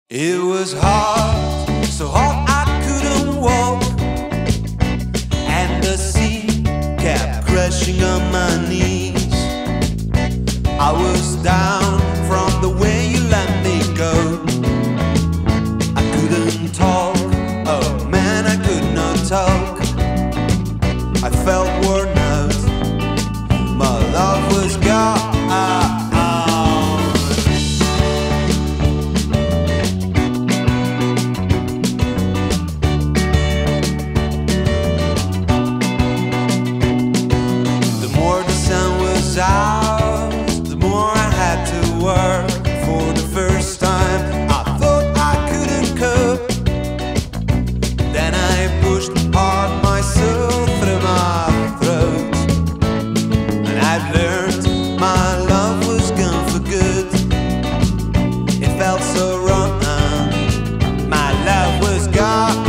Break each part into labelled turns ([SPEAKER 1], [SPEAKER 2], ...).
[SPEAKER 1] It was hard, so hard I couldn't walk, and the sea kept crashing on my knees. I was down from the way you let me go. I couldn't talk, oh man, I could not talk. I felt worn out, my love was gone. The more I had to work. For the first time I thought I couldn't cope. Then I pushed hard myself through my throat, and I've learned my love was gone for good. It felt so wrong, my love was gone.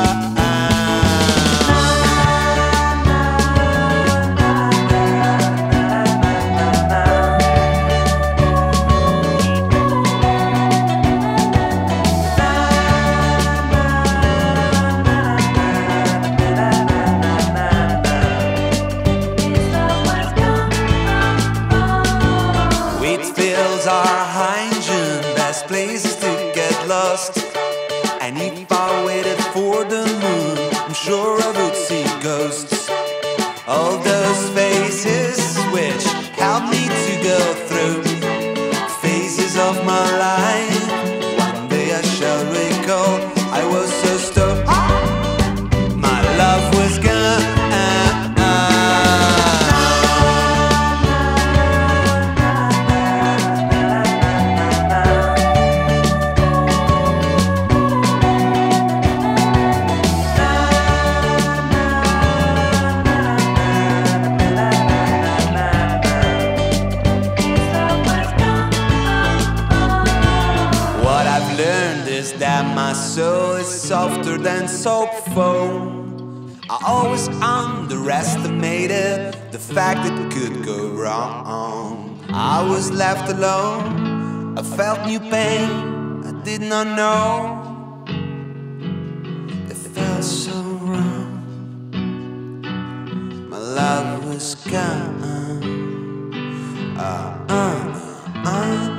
[SPEAKER 1] Our Heineken, best places to get lost. And if I waited for the moon, I'm sure I would see ghosts. All those faces which helped me to go through phases of my life. One day I shall recall I was so stoned, my love was gone. That my soul is softer than soap foam. I always underestimated the fact it could go wrong. I was left alone, I felt new pain I did not know. It felt so wrong, my love was gone.